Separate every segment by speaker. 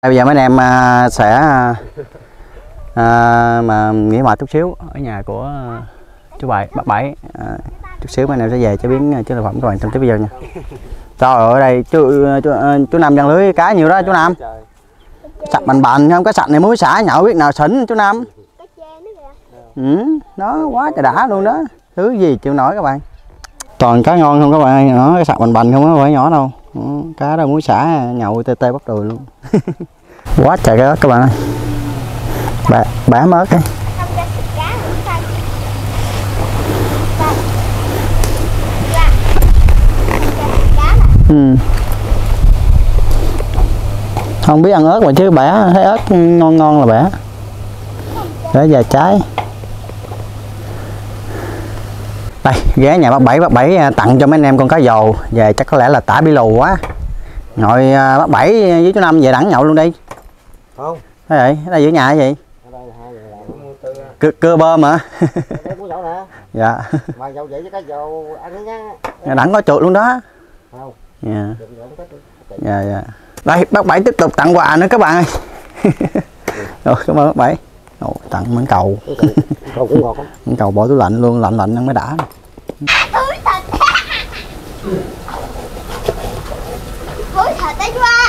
Speaker 1: Bây giờ mấy anh em sẽ mà nghỉ mệt chút xíu ở nhà của chú bác Bảy. Chút xíu mấy anh em sẽ về chế biến chế thực phẩm các bạn trong tiếp video nha. Trời ơi, ở đây chú Năm giăng lưới cá nhiều đó chú Năm. Sạch bành không, cái sạch này muối xả nhậu biết nào xỉn chú Năm. Đó quá trời đã luôn đó. Thứ gì chịu nổi các bạn. Toàn cá ngon không các bạn, nó cái sạch bành không có phải nhỏ đâu. Cá đó muối xả nhậu tê tê bắt đùi luôn. Quá trời cái ớt các bạn ơi. Bả ớt ấy. Không biết ăn ớt mà chứ bả thấy ớt ngon là bả. Để giờ trái. Đây ghé nhà bác Bảy tặng cho mấy anh em con cá dồ về, chắc có lẽ là tả bị lù quá. Ngồi bác Bảy với chú Năm về đẳng nhậu luôn đi.
Speaker 2: Không.
Speaker 1: Thế vậy, ở đây giữa nhà cái gì? Cưa bơm hả? Dạ.
Speaker 2: Mà dầu vậy với cá dầu ăn nhá.
Speaker 1: Đẳng có chuột luôn đó.
Speaker 2: Không.
Speaker 1: Dạ. Dạ. Đây bác Bảy tiếp tục tặng quà nữa các bạn ơi. Rồi cảm ơn bác Bảy. Tặng món cầu.
Speaker 2: Cầu cũng ngọt lắm.
Speaker 1: Món cầu bỏ tủ lạnh luôn, lạnh ăn mới đã.
Speaker 3: Thúi thịt đó chú ba.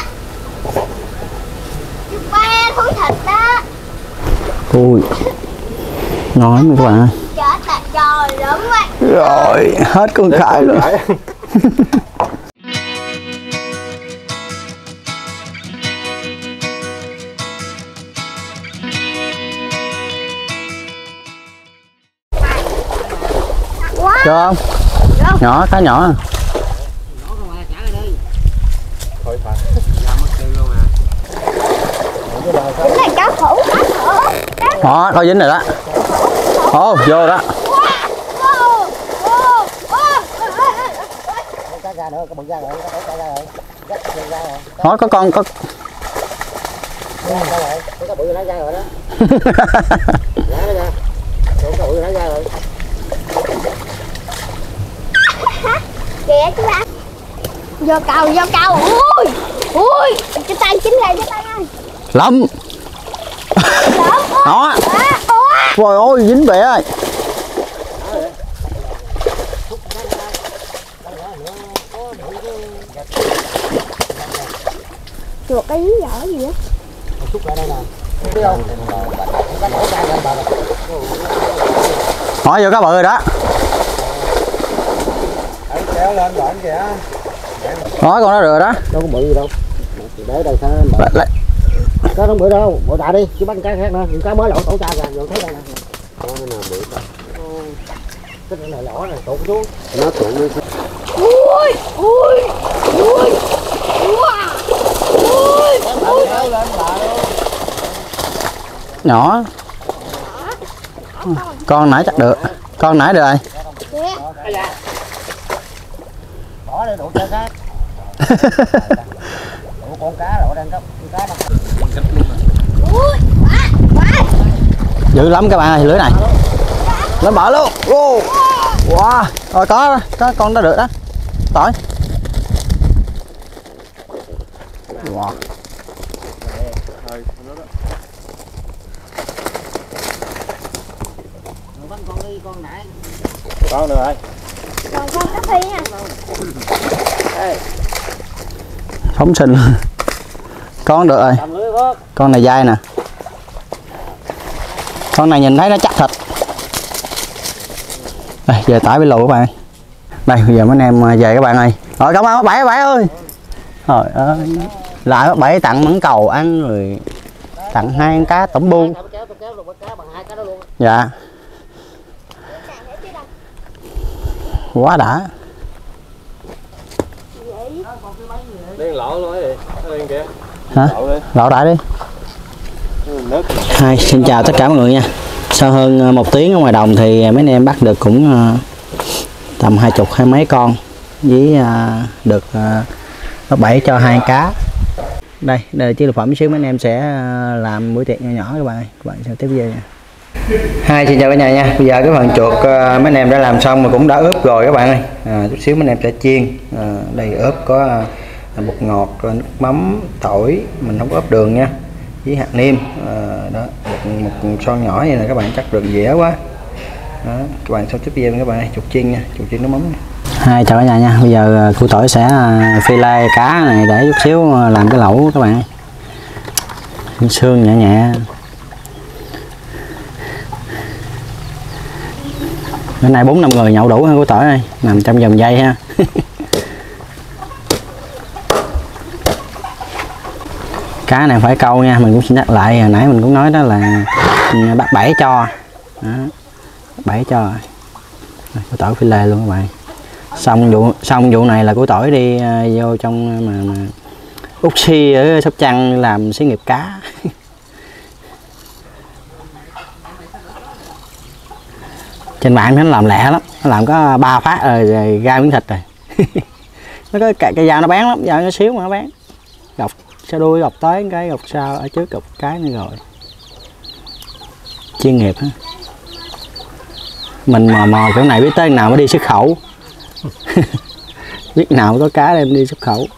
Speaker 3: Chú ba thúi thịt đó.
Speaker 1: Ui. Ngon lắm các bạn ơi.
Speaker 3: Trời lớn quá.
Speaker 1: Rồi, hết con khải luôn. Chưa không? Nhỏ, cá nhỏ.
Speaker 3: Chính là cá khổ, cá khổ.
Speaker 1: Đó, có dính rồi đó. Ồ, vô đó.
Speaker 2: Cá ra nữa, có bự ra rồi, cá ra rồi.
Speaker 1: Nói có con có.
Speaker 2: Có bự nó ra rồi đó. Giá nó ra. Có bự nó ra rồi.
Speaker 3: Kìa chú ba. Vô cầu. Ui, cái tay chín ra cái tay ơi.
Speaker 1: Lắm. Đó. Trời ơi, dính bẹ ơi.
Speaker 3: Chuột cái dính vỏ gì á?
Speaker 2: Xúc ra đây nè. Biết không?
Speaker 1: Hỏi vô cá bự rồi đó.
Speaker 2: Kéo lên đoạn kìa.
Speaker 1: Nói con đó được rồi đó.
Speaker 2: Đâu có bự gì đâu. Để đây sao em. Cá không bự đâu, bộ đại đi, chứ bắt cá khác nữa, cá mới lỗ tổ cha ra, rồi thấy đây nè. Có cái nào bự ta. Cái này lỗ này tụt xuống. Nó tụt đi.
Speaker 3: Ui.
Speaker 2: Kéo lên bà luôn.
Speaker 1: Nhỏ. Con nãy chắc được. Con nãy được rồi.
Speaker 2: Bỏ đây đủ chơi khác. Đủ con cá lỗ đang cấp, con cá đang cấp luôn rồi.
Speaker 3: Ui, quá.
Speaker 1: Dữ lắm các bạn ơi, lưới này. Lên bờ luôn. Wow. Rồi có con đó được đó. Tỏi. Wow.
Speaker 2: Con nãy.
Speaker 4: Con được rồi.
Speaker 3: Còn con cá phi nha.
Speaker 1: Phóng sinh. Con được rồi. Con này dai nè. Con này nhìn thấy nó chắc thịt. Đây, về tải bị lù các bạn. Đây bây giờ mấy anh em về các bạn ơi. Rồi cảm ơn bác Bảy ơi. Trời ơi. Lại bác Bảy tặng món cầu ăn rồi. Tặng 2 con cá tẩm bu. Dạ. Quá đã.
Speaker 4: Đen lỗ luôn ấy. Nó đen kìa.
Speaker 1: Hả? Lỗ đại đi. Hi, xin chào tất cả mọi người nha. Sau hơn 1 tiếng ở ngoài đồng thì mấy anh em bắt được cũng tầm 20 mấy con với được bác Bảy cho 2 cá. Đây là chế thực phẩm xíu mấy anh em sẽ làm bữa tiệc nhỏ nhỏ các bạn sẽ tiếp video nha. Hi, xin chào cả nhà nha. Bây giờ cái phần chuột mấy anh em đã làm xong mà cũng đã ướp rồi các bạn ơi. Chút xíu mấy anh em sẽ chiên. Đây ướp có bột ngọt, nước mắm, tỏi, mình không có ướp đường nha, với hạt nêm. Đó, một son nhỏ như này các bạn, chắc được dễ quá. Đó, các bạn xem tiếp video các bạn, chuột chiên nha, chuột chiên nước mắm nha. Hai chào cả nhà nha. Bây giờ cô Tỏi sẽ phi lê cá này để chút xíu làm cái lẩu các bạn. Xương nhẹ nhẹ. Bữa nay 4-5 người nhậu đủ ha cô Tỏi ơi, nằm trong vòng dây ha. Cá này phải câu nha, mình cũng xin nhắc lại, hồi nãy mình cũng nói đó là bắt bẫy cho. Đó, bắt bẫy cho. Cô Tỏi phi lê luôn các bạn. Xong vụ này là cô Tỏi đi vô trong mà Úc Si ở Sóc Trăng làm xí nghiệp cá. Trên mạng nó làm lẹ lắm, nó làm có 3 phát rồi ra miếng thịt rồi. Nó có cái dao nó bán lắm, dao nó xíu mà nó bán. Gọc sau đuôi, gọc tới cái, gọc sau, ở trước gọc cái nữa rồi. Chuyên nghiệp ha. Mình mò kiểu này biết tới nào mới đi xuất khẩu. Biết nào có cá đem đi xuất khẩu.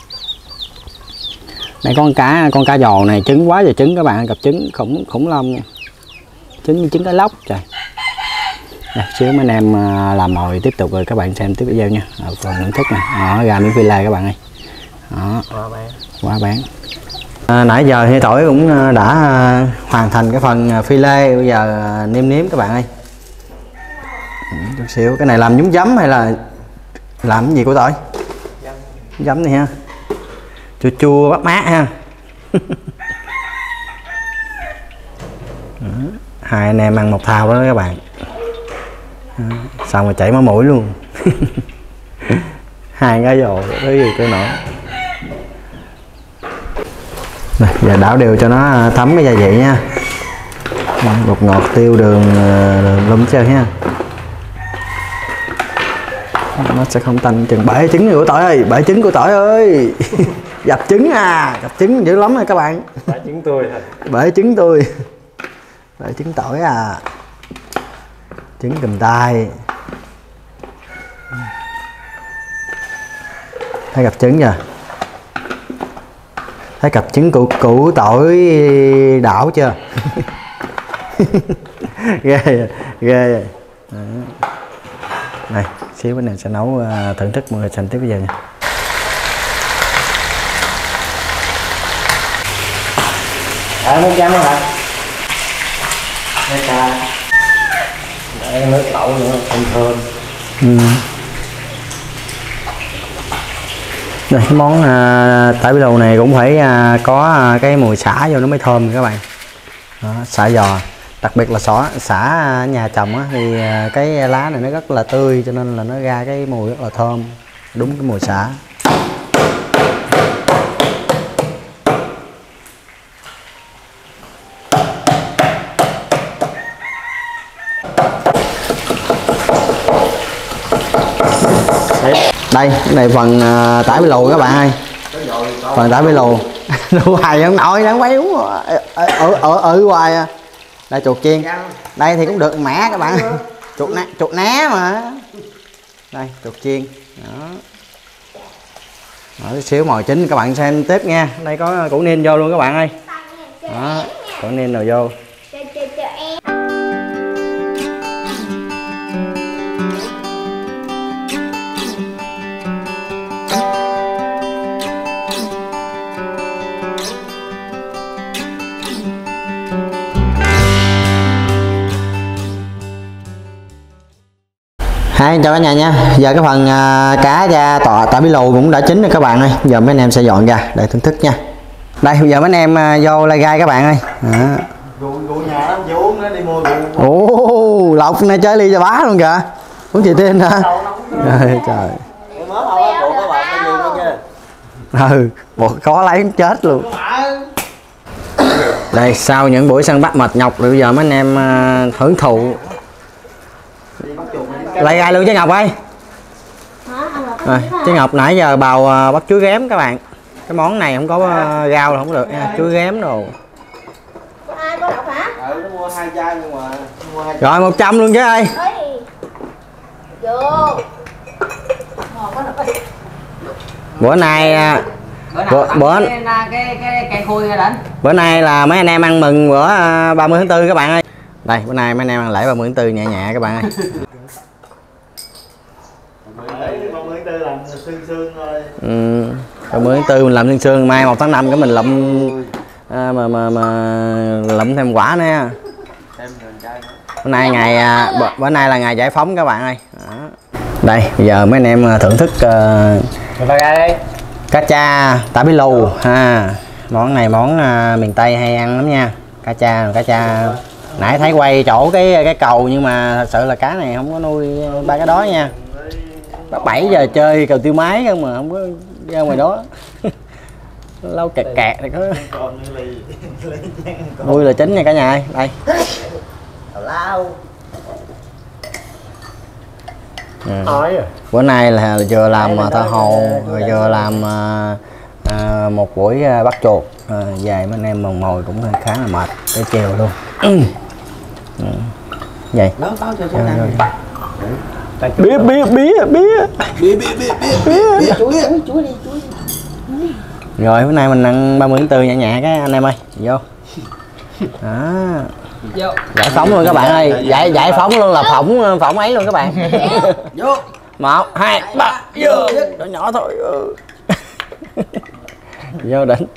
Speaker 1: Đây con cá giò này trứng quá trời trứng các bạn, gặp trứng khủng long nha. Trứng cá lóc trời. Đây, xíu mấy anh em làm mồi tiếp tục rồi các bạn xem tiếp video nha. Ở phần thưởng thức này, gà miếng phi lê các bạn ơi. Đó, quá bán. Nãy giờ thì Tỏi cũng đã hoàn thành cái phần phi lê, bây giờ nêm các bạn ơi. Chút xíu, cái này làm nhúng giấm hay là làm cái gì của Tỏi? Giấm này ha, chua chua bắt mát ha. Hai anh em ăn một thao đó các bạn. Xong rồi chảy máu mũi luôn. Hai cái rồi cái gì cái nọ. Rồi, giờ đảo đều cho nó thấm cái gia vị nha. Bột ngọt, tiêu, đường lum chơi ha. Nó sẽ không tanh chừng bể trứng của Tỏi ơi, bể trứng của Tỏi ơi. Dập trứng à, dập trứng dữ lắm rồi các bạn.
Speaker 4: Bể trứng tôi hả?
Speaker 1: Bể trứng tôi. Bể trứng Tỏi à. Trứng cầm tay. Thấy gặp trứng chưa? Thấy cặp trứng củ Tỏi đảo chưa? ghê rồi. Này, xíu bên này sẽ nấu thưởng thức mọi người xem tiếp bây giờ nha. Nước chấm đó hả? Để nước lẩu nữa, thơm. Đây, cái món tỏi bí lù này cũng phải có cái mùi xả vô nó mới thơm các bạn. Đó, xả giò, đặc biệt là xả nhà trồng á, thì cái lá này nó rất là tươi cho nên là nó ra cái mùi rất là thơm, đúng cái mùi xả. Đây, cái này phần tỏi bí lù các bạn ơi. Phần tỏi bí lù. Hoài không nổi, đang quay đúng ở hoài à. Đây chuột chiên. Đây thì cũng được mẻ các bạn. Chuột ná mà. Đây, chuột chiên. Đó. Tí xíu mồi chín các bạn xem tiếp nha. Đây có củ niên vô luôn các bạn ơi. Đó, củ niên rồi vô. Hai chào cả nhà nha. Giờ cái phần cá da tỏi bí lù cũng đã chín rồi các bạn ơi. Giờ mấy anh em sẽ dọn ra để thưởng thức nha. Đây bây giờ mấy anh em vô lai gai các bạn ơi.
Speaker 2: Rượu nhà lắm, vô uống nó đi mua rượu.
Speaker 1: Ồ, Lộc này chơi ly cho bá luôn kìa. Uống chị Tiên hả? Trời trời.
Speaker 2: Em mới thôi á, các bạn cái gì đó nha.
Speaker 1: Bộ khó lấy chết luôn. Đây sau những buổi săn bắt mệt nhọc rồi bây giờ mấy anh em hưởng thụ lại gai luôn chứ Ngọc ơi. Chứ Ngọc nãy giờ bào bắt chuối ghém các bạn. Cái món này không có rau là không được nha, chuối ghém đồ.
Speaker 3: Có độc hả?
Speaker 2: Nó mua 2 chai nhưng mà mua 2
Speaker 1: Rồi 100 luôn chứ ơi.
Speaker 3: Vô.
Speaker 1: Bữa nay bữa
Speaker 5: cái cây khui ra đến.
Speaker 1: Bữa nay là mấy anh em ăn mừng bữa 30 tháng 4 các bạn ơi. Đây, bữa nay mấy anh em ăn lễ 30 tháng 4 nhẹ nhẹ các bạn ơi.
Speaker 2: 30 tháng 4 làm sương thôi.
Speaker 1: 30 tháng 4 mình làm sương, mai 1 tháng 5 cái mình lụm lụm thêm quả nữa. Bữa nay bữa nay là ngày giải phóng các bạn ơi. Đó. Đây, bây giờ mấy anh em thưởng thức cá cha tả bí lù ha. Món này món miền Tây hay ăn lắm nha. Cá cha nãy thấy quay chỗ cái cầu nhưng mà thật sự là cá này không có nuôi ba cái đó nha. Bắt 7 giờ chơi cầu tiêu máy không mà không có ra ngoài đó. Lâu kẹt thì có nuôi là chính nha cả nhà ơi. Đây bữa nay là vừa làm tha hồ rồi vừa làm một buổi bắt chuột về mấy anh em mòn mồi cũng khá là mệt tới chiều luôn. Vậy rồi bữa nay mình ăn 30 tháng 4 nhẹ nhẹ cái anh em ơi, vô đó. Giải phóng luôn các bạn ơi, giải phóng luôn là phỏng ấy luôn các bạn. Vô 1 2 3 vô nhỏ thôi. Vô đỉnh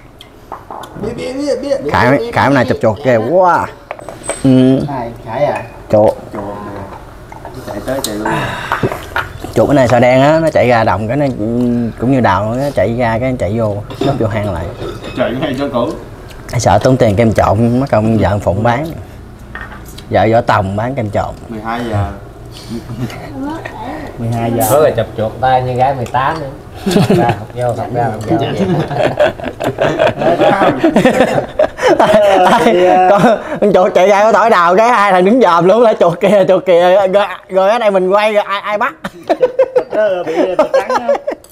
Speaker 1: Khải này chụp chuột kìa quá.
Speaker 2: Khải à?
Speaker 1: Chuột cái này sò đen á, nó chạy ra đồng cái nó cũng như đào nó chạy ra cái chạy vô nấp vô hang lại.
Speaker 4: Chạy ngay cho cũ.
Speaker 1: Sợ tốn tiền kem trộn, mất công vợ Phụng bán, vợ Võ Tòng bán kem trộn.
Speaker 4: 12 giờ
Speaker 2: 12 giờ
Speaker 5: Rồi chụp chuột tay như gái 18 nữa. Học ra học vô.
Speaker 1: Con chuột chạy ra có tỏi đào cái hai thằng đứng dòm luôn, lại chuột kìa rồi ở đây mình quay rồi ai bắt.
Speaker 2: bị trắng á.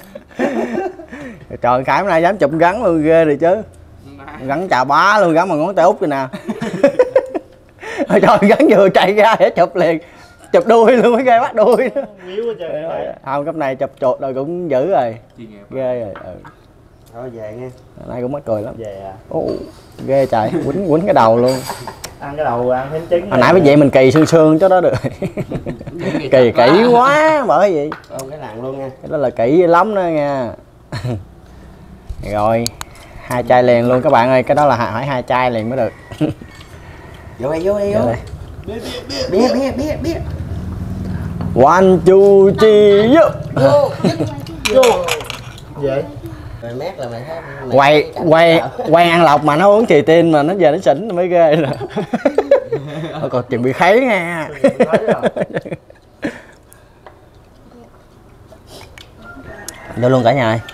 Speaker 1: Trời, Khải hôm nay dám chụp gắn luôn ghê rồi chứ. Gắn chà bá luôn, gắn bằng ngón tay út kìa nè. Trời, gắn vừa chạy ra để chụp liền, chụp đuôi luôn, mới ghê bắt đuôi nữa. Không, cấp này chụp chuột rồi cũng dữ rồi, ghê rồi.
Speaker 2: Thôi về nghe.
Speaker 1: Nay cũng mắc cười lắm.
Speaker 2: Về à.
Speaker 1: Ghê trời, quýnh cái đầu luôn.
Speaker 2: Ăn cái đầu ăn thêm trứng.
Speaker 1: Hồi nãy mới vậy mình kỳ sương cho đó được. Kỳ kỹ quá bởi vậy.
Speaker 2: Cái làng luôn nha.
Speaker 1: Cái đó là kỹ lắm đó nha. Rồi 2 chai liền luôn các bạn ơi, cái đó là hỏi 2 chai liền mới được.
Speaker 2: Vô đây. Biết.
Speaker 1: 1 2 3
Speaker 2: Vô. Vậy. Rồi mét là mày thấy
Speaker 1: quay ăn lộc mà nó uống trì tin mà nó giờ nó xỉn mới ghê rồi. Còn chuẩn bị kháy nha. Vô luôn cả nhà ơi.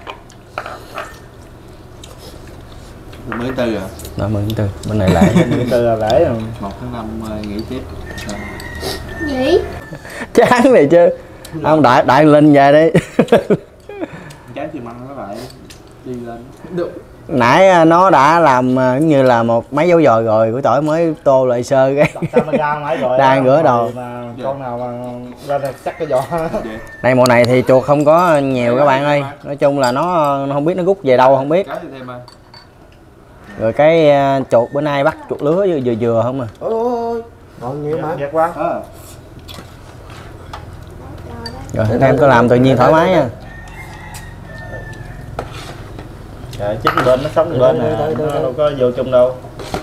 Speaker 4: 30 tháng 4 à?
Speaker 1: 30 tháng 4 bên này lễ.
Speaker 2: 30 tháng 4 là lễ rồi.
Speaker 4: 1 tháng 5 nghỉ tiếp.
Speaker 3: Gì?
Speaker 1: Chán này chứ. Ông đại lên về đi.
Speaker 4: Chán thì măng nó lại đi lên. Được.
Speaker 1: Nãy nó đã làm như là một mấy dấu dồi rồi, buổi tối mới tô lại sơ cái đang rửa đồ.
Speaker 2: Con nào mà ra chắc cái vỏ.
Speaker 1: Đây mùa này thì chuột không có nhiều các bạn ơi, nói chung là nó không biết nó rút về đâu không biết. Rồi cái chuột bữa nay bắt chuột lứa vừa không à.
Speaker 2: Ôi còn nhiều mà. Đẹp quá.
Speaker 1: Rồi anh em có làm tự nhiên thoải mái nha.
Speaker 2: Trời, chính bên nó sống bên nè, nó đâu có vô chung đâu.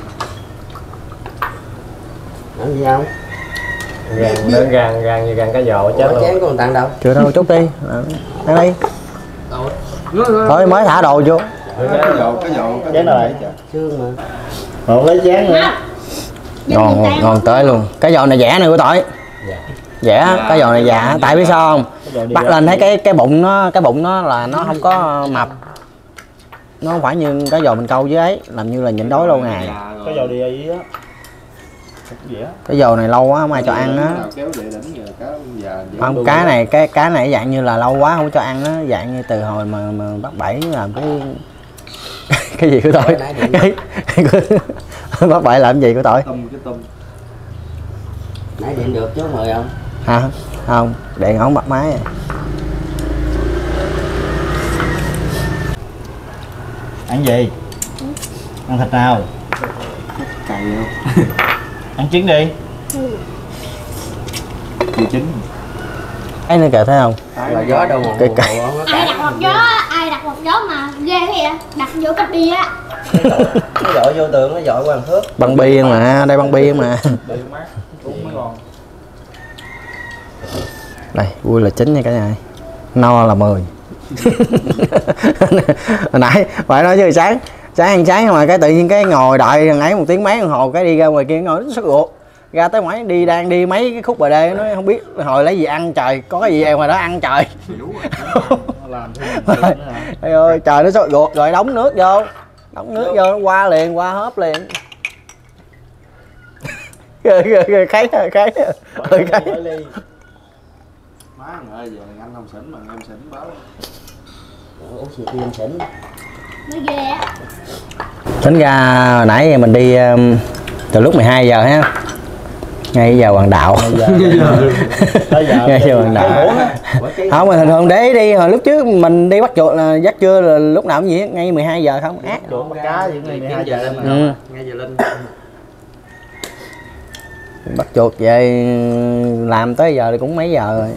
Speaker 2: Làm gì không?
Speaker 5: Gàn như gàn cá giò chết luôn.
Speaker 2: Chén còn tặng đâu?
Speaker 1: Chưa đâu, chút đi. Ăn đi. Thôi mới thả đồ vô.
Speaker 2: Chén rồi. Xương mà. Còn lấy chén nữa.
Speaker 1: Ngon tới luôn. Cái giò này rẻ nè của tỏi. Rẻ, cái giò này dạ, tại biết sao không? Bắt lên thấy cái bụng nó là nó không có mập. Nó không phải như cái giò mình câu với ấy, làm như là nhịn đói lâu ngày.
Speaker 2: Cái giò đi ấy á.
Speaker 1: Cái giò này lâu quá không ai cho ăn á. Không, cá này dạng như là lâu quá không cho ăn á, dạng như từ hồi mà bắt bẫy làm cái gì của tôi. Bắt bẫy làm gì của tôi?
Speaker 2: Nãy điện được chứ mời không?
Speaker 1: Hả? Không, điện không bắt máy.
Speaker 2: Ăn gì? Ăn thịt nào?
Speaker 4: Cày không?
Speaker 2: Ăn trứng đi.
Speaker 4: Chưa chín.
Speaker 1: Cái nữa kìa thấy không?
Speaker 5: Là gió đâu
Speaker 1: Cái cây.
Speaker 3: Ai đặt một gió mà ghê vậy, đặt vô cách đi á.
Speaker 5: nó dội vô tường, nó dội qua thằng thước.
Speaker 1: Băng biên mà, đây băng biên mà. Đây, vui là chính nha cả nhà. No là 10. Hồi nãy phải nói chứ sáng ăn sáng mà cái tự nhiên cái ngồi đợi thằng ấy 1 tiếng mấy đồng hồ cái đi ra ngoài kia ngồi sốt ruột. Ra tới ngoài đang đi mấy cái khúc bờ đê nó không biết hồi lấy gì ăn trời, có cái gì ngoài đó ăn trời. Trời ơi trời nó sốt ruột rồi đóng nước vô nó qua liền, qua hớp liền. Kháy
Speaker 4: Má ơi giờ anh không xỉn mà em xỉn báo.
Speaker 5: Uống xì tim xỉn.
Speaker 3: Nó ghê á.
Speaker 1: Tính ra hồi nãy mình đi từ lúc 12 giờ ha, ngay giờ Hoàng Đạo. Ngay giờ Hoàng Đạo. Không mà thường để đi hồi lúc trước mình đi bắt chuột là dắt trưa là lúc nào cũng vậy, ngay 12 giờ không ác.
Speaker 2: Chuột bắt cá gì ngày 12 giờ lên.
Speaker 5: Ngay giờ lên.
Speaker 1: Bắt chuột về làm tới giờ thì cũng mấy giờ rồi.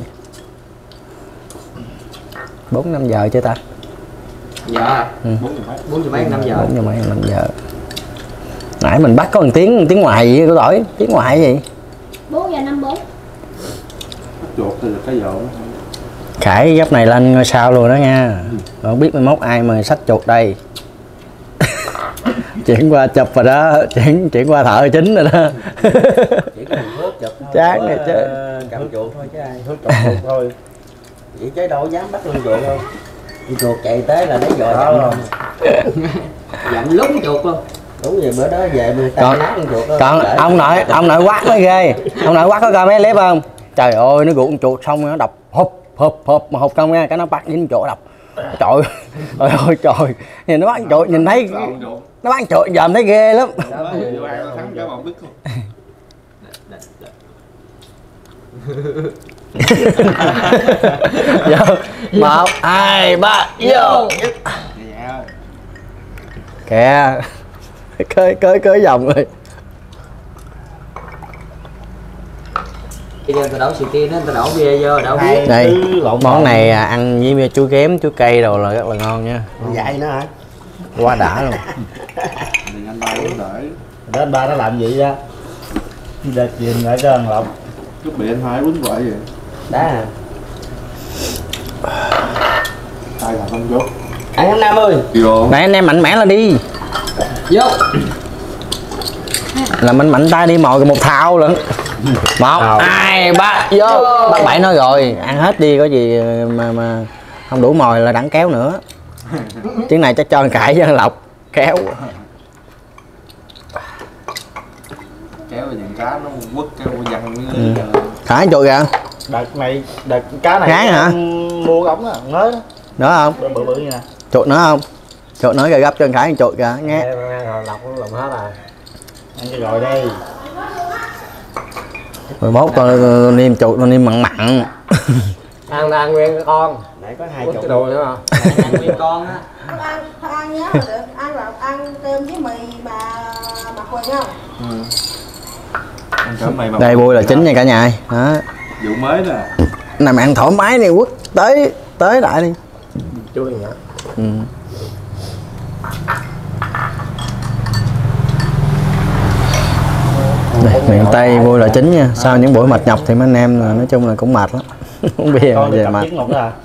Speaker 1: 4-5 giờ chưa ta?
Speaker 5: Dạ. 4 giờ mấy 5 giờ.
Speaker 1: 4 giờ mấy 5 giờ. Nãy mình bắt có một tiếng ngoài gì của tỏi, tiếng ngoài gì?
Speaker 3: 4 giờ 54.
Speaker 4: Chuột thì được cái dọn.
Speaker 1: Khải gấp này lên ngôi sao luôn đó nha. Không biết mai mốt ai mà xách chuột đây. Chuyển qua chụp rồi đó, chuyển qua thợ chính rồi đó.
Speaker 5: Chỉ có thằng Phước chụp thôi.
Speaker 1: Chán này chứ.
Speaker 5: Cầm chuột thôi chứ ai.
Speaker 2: Hút chuột thôi.
Speaker 5: Vậy chứ đâu dám bắt lên chuột đâu. Đi chuột chạy tới là lấy dòi
Speaker 2: Đó luôn.
Speaker 5: dặm lúng chuột luôn. Đúng vậy bữa đó về mình
Speaker 1: Còn-
Speaker 5: tay nát con chuột đó.
Speaker 1: Còn ông nội quát mới ghê. Ông nội quát có coi mấy clip không? Trời ơi nó gục con chuột xong nó đập hộp mà hộp không nha, cái nó bắt dính chỗ đập. Trời ơi trời. Nhìn nó bắt con chuột nhìn thấy nó bắt con chuột giờ thấy ghê lắm.
Speaker 4: Thắng cả bọn Đức không?
Speaker 1: Vô 1 2 3 vô. Kìa. Cơi vòng rồi.
Speaker 5: Bây giờ tao đổ xì tin á, tao đổ bia vô, đổ bia.
Speaker 1: Đây, món này ăn với chú kém, chú cây đồ là rất là ngon nha.
Speaker 2: Dạy nữa hả?
Speaker 1: Quá đã luôn.
Speaker 4: Thì anh ba uống đợi.
Speaker 2: Đó anh ba nó làm gì đó? Để chìm lại cho thằng Lộc.
Speaker 4: Chút bị anh hai quýnh quậy vậy.
Speaker 5: Đá à.
Speaker 4: Tay là không chốt.
Speaker 5: Ăn em Nam ơi.
Speaker 4: Vô.
Speaker 1: Này anh em mạnh mẽ lên đi.
Speaker 5: Vô.
Speaker 1: Là mình mạnh tay đi mồi một thao lận. 1 2 3 vô. Bác Bảy nói rồi, ăn hết đi có gì mà không đủ mồi là đặng kéo nữa. Tiếng này chắc cho anh Cải với anh Lộc kéo.
Speaker 4: Kéo vào những cá nó quất cái văng với
Speaker 1: Khải chuột kìa.
Speaker 2: Đợt cá này
Speaker 1: Gái hả?
Speaker 2: Mua ống á, mới đó.
Speaker 1: Nữa không?
Speaker 2: Bự như nè.
Speaker 1: Chuột nữa không? Chuột nữa kìa, gấp cho anh Khải một chuột kìa nghe.
Speaker 5: Lọc nó lồng hết à.
Speaker 2: Ăn cho rồi đây.
Speaker 1: 11 con niêm chuột, con niêm mặn.
Speaker 5: Ăn nguyên cái con.
Speaker 2: Nãy có 2
Speaker 5: Quất
Speaker 2: chục.
Speaker 5: cái đùi nữa không? Ăn nguyên con á.
Speaker 6: Ăn nhớ là được, ăn cơm với mì mà quên không?
Speaker 4: ăn cỡ mày mà.
Speaker 1: Đây vui là chính nha cả nhà. Đó.
Speaker 4: Vụ mới nè.
Speaker 1: Nè mày ăn thoải mái đi quất tới lại đi.
Speaker 5: Chui nhá.
Speaker 1: Đây, miền Tây vui là chính nha. Sau những buổi mệt nhọc thì mấy anh em là nói chung là cũng mệt lắm. Uống bia
Speaker 2: Con
Speaker 1: về
Speaker 2: cặp
Speaker 1: mệt.
Speaker 2: trứng một đó à?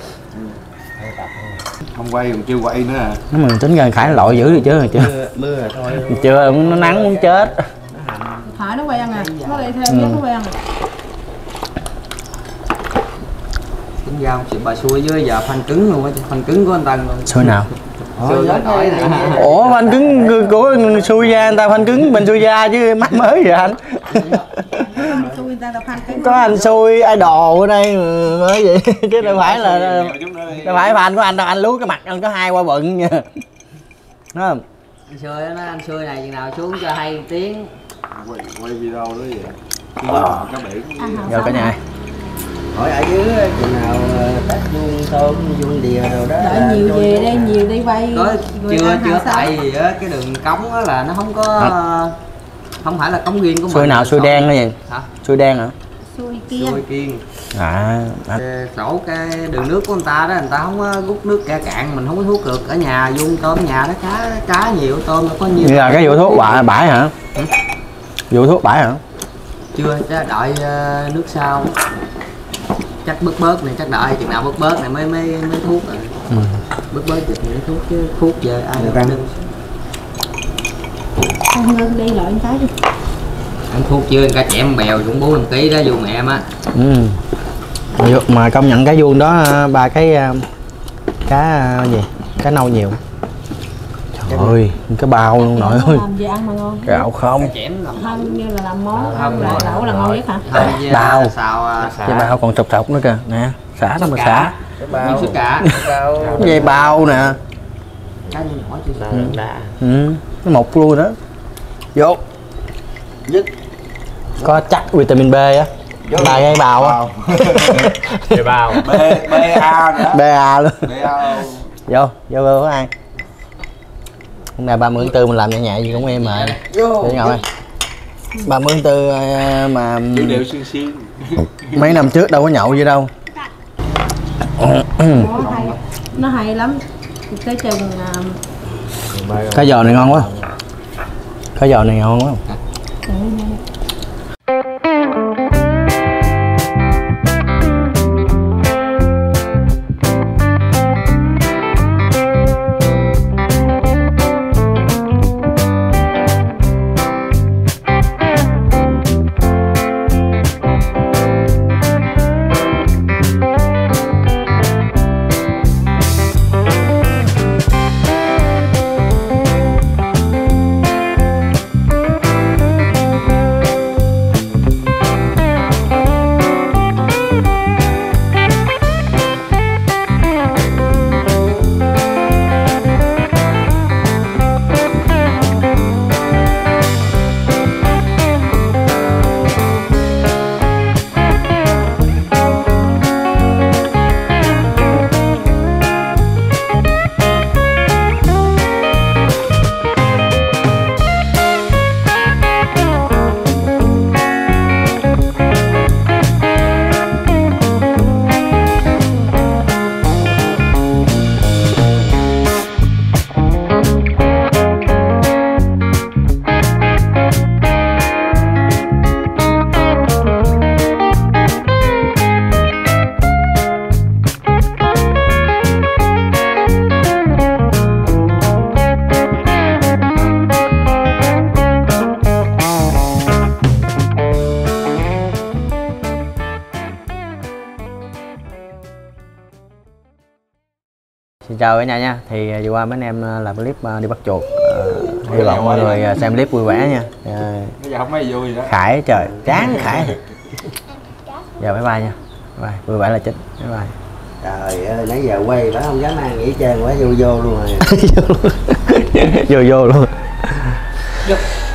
Speaker 4: Không quay còn chưa quay nữa à.
Speaker 1: Nếu mà tính ra Khải lội dữ thì chứ
Speaker 2: Mưa rồi thôi.
Speaker 1: chưa nó nắng muốn chết.
Speaker 6: Hỏi nó quen à, nó lại thêm biết nó quen à.
Speaker 5: Tính ra không chịu bà xui với giờ phanh cứng luôn á, phanh cứng của anh Tân luôn.
Speaker 1: Xui nào?
Speaker 5: Xui nó tỏi này.
Speaker 1: Ủa phanh cứng của xui da, người ta phanh cứng mình xui da chứ mắc mới vậy anh.
Speaker 6: Xui người ta là phan cái.
Speaker 1: Có anh xui idol ở đây mới vậy chứ đâu phải là đâu phải fan của anh đâu, anh lú cái mặt anh có 2 quả bận nha. Đúng không?
Speaker 5: Anh xui đó, anh xui này chừng nào xuống cho hay tiếng.
Speaker 4: Quay video đó vậy. Cá biển.
Speaker 1: Rồi cả nhà.
Speaker 2: hỏi ở dưới chừng nào tách vuông tôm vuông đìa rồi đó.
Speaker 6: Đợi nhiều về đây, nhiều đi quay.
Speaker 5: Có chưa tại vì á cái đường cống á là nó không có không phải là cống riêng của mình.
Speaker 1: Xuôi nào xuôi đen đó gì?
Speaker 5: Hả?
Speaker 1: Xuôi đen hả?
Speaker 6: Xuôi kia.
Speaker 5: Xuôi kiên.
Speaker 1: Sổ
Speaker 5: Cái đường nước của người ta đó, người ta không có rút nước ra cạn, mình không có thuốc được. Ở nhà vuông tôm nhà đó cá nhiều, tôm nó có nhiều.
Speaker 1: Như là cái vụ thuốc bãi hả? Vụ thuốc bãi hả?
Speaker 5: Chưa, chắc đợi nước sau. Chắc bớt này, chắc đợi chừng nào bớt này mới thuốc rồi. Bớt được thì mới thuốc chứ thuốc về ai được ăn.
Speaker 6: Con Ngân đi loại cái đi.
Speaker 5: Ăn thuốc chưa, cá chém bèo cũng 4-5 kg đó vuông em á.
Speaker 1: Mà công nhận cái vuông đó ba cái cá gì? Cá nâu nhiều. Trời ơi, cái bao luôn nội ơi.
Speaker 6: Làm gì ăn mà ngon.
Speaker 1: Gạo không.
Speaker 6: Không như là làm món không là lẩu là ngon nhất hả?
Speaker 1: Bao.
Speaker 5: Xào
Speaker 1: Cái bao còn sọc nữa kìa. Nè, xả nó mà xả.
Speaker 5: bao sữa cả.
Speaker 1: Dây bao nè.
Speaker 5: Cá như nhỏ chưa
Speaker 1: Nó mục luôn đó. Vô.
Speaker 2: Dứt.
Speaker 1: Có chắc vitamin B á. Ba cái bao á.
Speaker 4: Cái bao BA nữa.
Speaker 1: BA luôn.
Speaker 4: BA.
Speaker 1: Vô ăn. Hôm nay 30 tháng 4 mình làm nhẹ nhẹ gì cũng em mà. Để ngồi đây. 30 tháng 4 mà
Speaker 4: Đều xiên.
Speaker 1: mấy năm trước đâu có nhậu gì đâu.
Speaker 6: Nó hay lắm. Cái chừng
Speaker 1: Cá giò này ngon quá. Cá giò này ngon quá. Xin chào cả nhà nha. Thì vừa qua mấy anh em làm clip đi bắt chuột. Hy vọng mọi người xem clip vui vẻ nha.
Speaker 4: Bây giờ không mấy vui đó.
Speaker 1: Khải trời, chán Khải. Giờ bye bye nha. Bye. Vui vẻ là chính. Bye bye.
Speaker 2: Trời ơi, nãy giờ quay phải không dám ăn nghỉ trơn quá, vô luôn rồi.
Speaker 1: Vô luôn.